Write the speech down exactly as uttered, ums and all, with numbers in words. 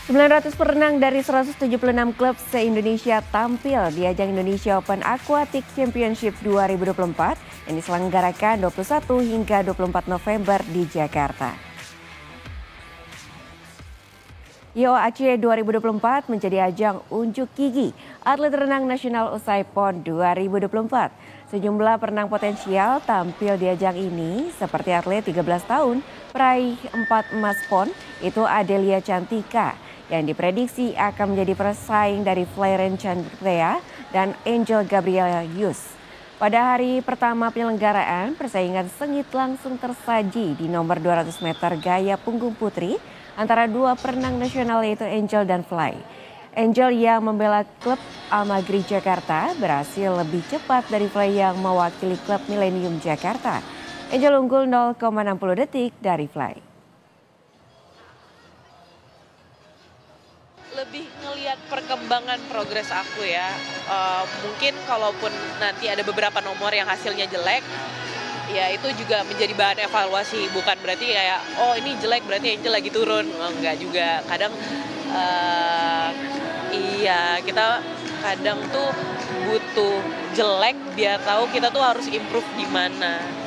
sembilan ratus perenang dari seratus tujuh puluh enam klub se-Indonesia tampil di ajang Indonesia Open Aquatic Championship dua ribu dua puluh empat yang diselenggarakan dua puluh satu hingga dua puluh empat November di Jakarta. I O A C dua ribu dua puluh empat menjadi ajang unjuk gigi atlet renang nasional usai PON dua ribu dua puluh empat. Sejumlah perenang potensial tampil di ajang ini seperti atlet tiga belas tahun peraih empat emas PON itu Adelia Cantika yang diprediksi akan menjadi pesaing dari Flaren Chandrea dan Angel Gabriela Yus. Pada hari pertama penyelenggaraan, persaingan sengit langsung tersaji di nomor dua ratus meter gaya punggung putri antara dua perenang nasional yaitu Angel dan Fly. Angel yang membela klub Almagri Jakarta berhasil lebih cepat dari Fly yang mewakili klub Millennium Jakarta. Angel unggul nol koma enam puluh detik dari Fly. Lebih ngelihat perkembangan progres aku ya. Uh, mungkin kalaupun nanti ada beberapa nomor yang hasilnya jelek, ya itu juga menjadi bahan evaluasi. Bukan berarti kayak, oh ini jelek berarti Angel lagi turun. Oh, enggak juga. Kadang, uh, iya kita kadang tuh butuh jelek biar tahu kita tuh harus improve di mana.